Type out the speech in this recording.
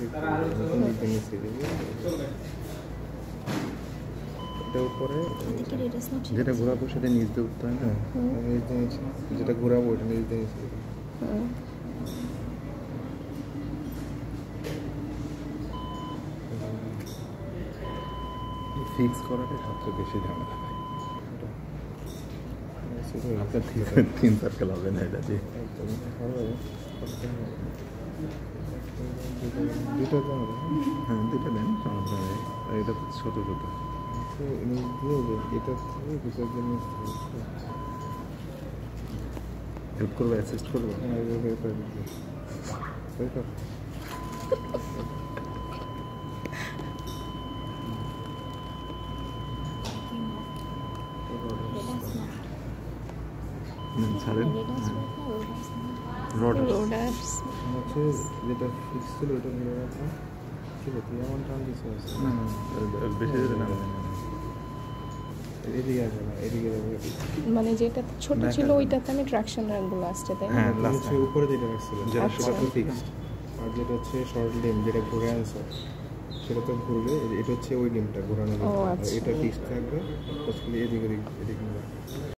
এটা উপরে যেটা ঘোরাবো সেটা নিচ দিয়ে উঠতে হয় না, নিচ দিয়ে নিচে যেটা ঘোরাবো ওটা নিচ দিয়ে নিচে। ফিক্স করাটা সবচেয়ে বেশি ঝামেলা ভাই। আপনার 3 সার্কেল হবে না এটা দিয়ে। দুটো হ্যাঁ, দুটো দেন, সমস্যা নেই। এটা তো ছোটো ছোটো এটা হেল্প করবো, অ্যাসিস্ট করবো। ছাড়েন হচ্ছে যেটা ফিক্স ছিল ওটা ধরে রাখা ঠিক আছে। এমন টান কিছু আছে না, বেশি যেতে না, এদিকে আসবে না, এদিকে যাবে। মানে যেটা ছোট ছিল ওইটাতে আমি ট্রাকশন রাখবো লাস্টে, তাই না? হচ্ছে উপরে যেটা রাখছিল সেটা তো ফিক্সড, আর যেটা হচ্ছে শর্ট লিম যেটা ঘুরে আনছে সেটা তো ঘুরবে। এটা হচ্ছে ওই লিমটা ঘোরানো, এটা ফিক্সড থাকবে। এদিকে